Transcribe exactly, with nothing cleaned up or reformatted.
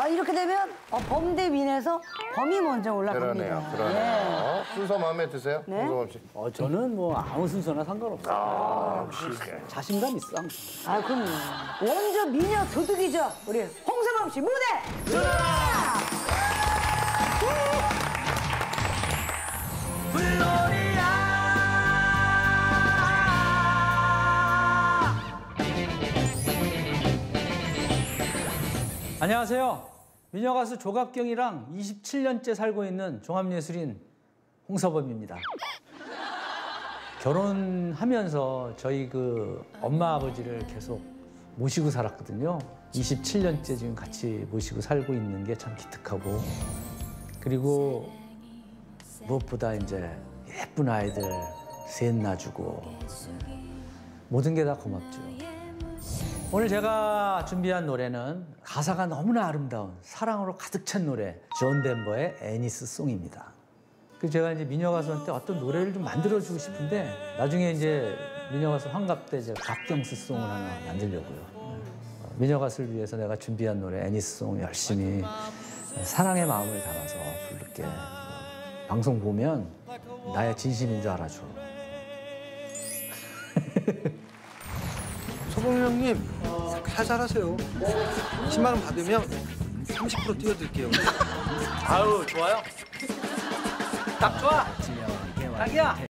아, 이렇게 되면 어, 범대민에서 범이 먼저 올라갑니다. 그러네요. 그러네요. 예. 순서 마음에 드세요? 네. 홍성범 씨. 어, 저는 뭐 아무 순서나 상관없어요. 아, 역시. 자신감 있어. 항상. 아, 그럼요. 원조 미녀 도둑이죠. 우리 홍성범 씨 무대 들어라! 안녕하세요. 미녀 가수 조갑경이랑 이십칠 년째 살고 있는 종합예술인 홍서범입니다. 결혼하면서 저희 그 엄마 아버지를 계속 모시고 살았거든요. 이십칠 년째 지금 같이 모시고 살고 있는 게 참 기특하고, 그리고 무엇보다 이제 예쁜 아이들 셋 낳아주고 모든 게 다 고맙죠. 오늘 제가 준비한 노래는 가사가 너무나 아름다운 사랑으로 가득 찬 노래, 존 덴버의 애니스 송입니다. 그래서 제가 이제 미녀 가수한테 어떤 노래를 좀 만들어주고 싶은데 나중에 이제 미녀 가수 환갑 때 제가 갑경스 송을 하나 만들려고요. 미녀 가수를 위해서 내가 준비한 노래 애니스 송 열심히 사랑의 마음을 담아서 부를게. 방송 보면 나의 진심인 줄 알아줘. 서범 형님, 살살하세요. 십만 원 받으면 삼십 퍼센트 띄워드릴게요. 아유, 좋아요. 딱 좋아. 딱이야.